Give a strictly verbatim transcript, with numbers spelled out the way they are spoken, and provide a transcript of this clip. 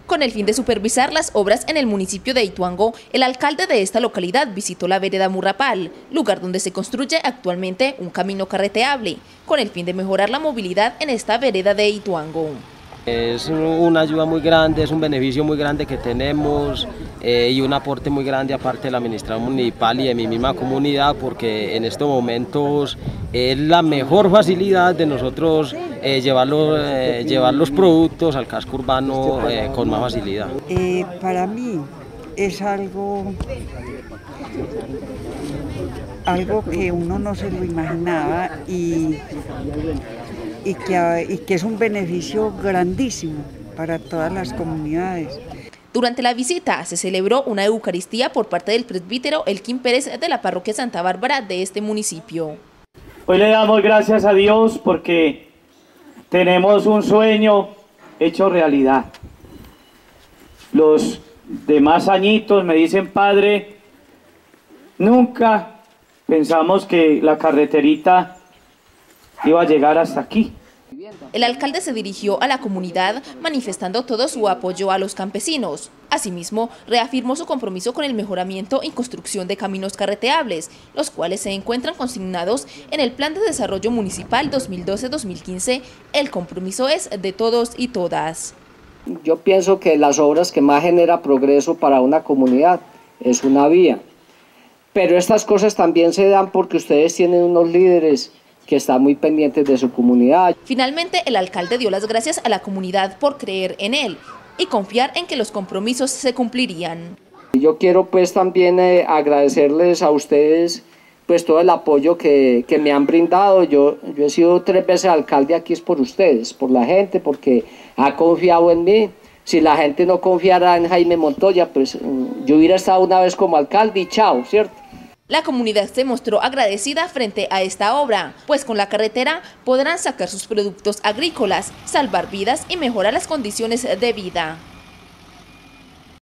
Con el fin de supervisar las obras en el municipio de Ituango, el alcalde de esta localidad visitó la vereda Murrapal, lugar donde se construye actualmente un camino carreteable, con el fin de mejorar la movilidad en esta vereda de Ituango. Es una ayuda muy grande, es un beneficio muy grande que tenemos eh, y un aporte muy grande aparte de la administración municipal y de mi misma comunidad, porque en estos momentos es la mejor facilidad de nosotros eh, llevar, los, eh, llevar los productos al casco urbano eh, con más facilidad. Eh, para mí es algo, algo que uno no se lo imaginaba y Y que, y que es un beneficio grandísimo para todas las comunidades. Durante la visita se celebró una eucaristía por parte del presbítero Elkin Pérez de la parroquia Santa Bárbara de este municipio. Hoy le damos gracias a Dios porque tenemos un sueño hecho realidad. Los demás añitos me dicen, padre, nunca pensamos que la carreterita iba a llegar hasta aquí. El alcalde se dirigió a la comunidad manifestando todo su apoyo a los campesinos. Asimismo, reafirmó su compromiso con el mejoramiento y construcción de caminos carreteables, los cuales se encuentran consignados en el Plan de Desarrollo Municipal dos mil doce a dos mil quince. El compromiso es de todos y todas. Yo pienso que las obras que más genera progreso para una comunidad es una vía. Pero estas cosas también se dan porque ustedes tienen unos líderes que están muy pendientes de su comunidad. Finalmente, el alcalde dio las gracias a la comunidad por creer en él y confiar en que los compromisos se cumplirían. Yo quiero pues también eh, agradecerles a ustedes pues todo el apoyo que, que me han brindado. Yo, yo he sido tres veces alcalde aquí, es por ustedes, por la gente, porque ha confiado en mí. Si la gente no confiara en Jaime Montoya, pues yo hubiera estado una vez como alcalde y chao, ¿cierto? La comunidad se mostró agradecida frente a esta obra, pues con la carretera podrán sacar sus productos agrícolas, salvar vidas y mejorar las condiciones de vida.